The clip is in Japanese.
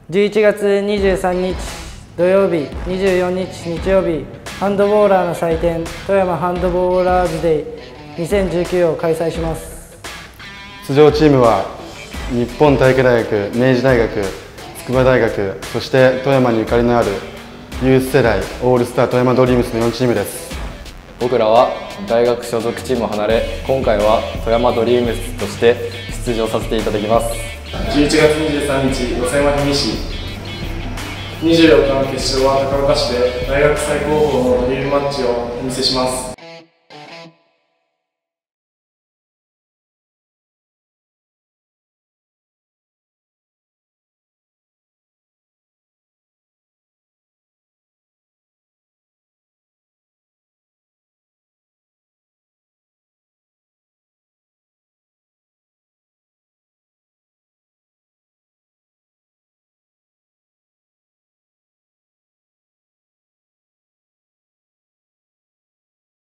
11月23日土曜日、24日日曜日、ハンドボーラーの祭典、富山ハンドボーラーズデイ2019を開催します。 出場チームは日本体育大学、明治大学、筑波大学、そして富山にゆかりのあるユース世代オールスター富山ドリームスの4チームです。 僕らは大学所属チームを離れ、今回は富山ドリームスとして出場させていただきます。 11月23日予選は氷見市、24日の決勝は高岡市で大学最高峰のドリームマッチをお見せします。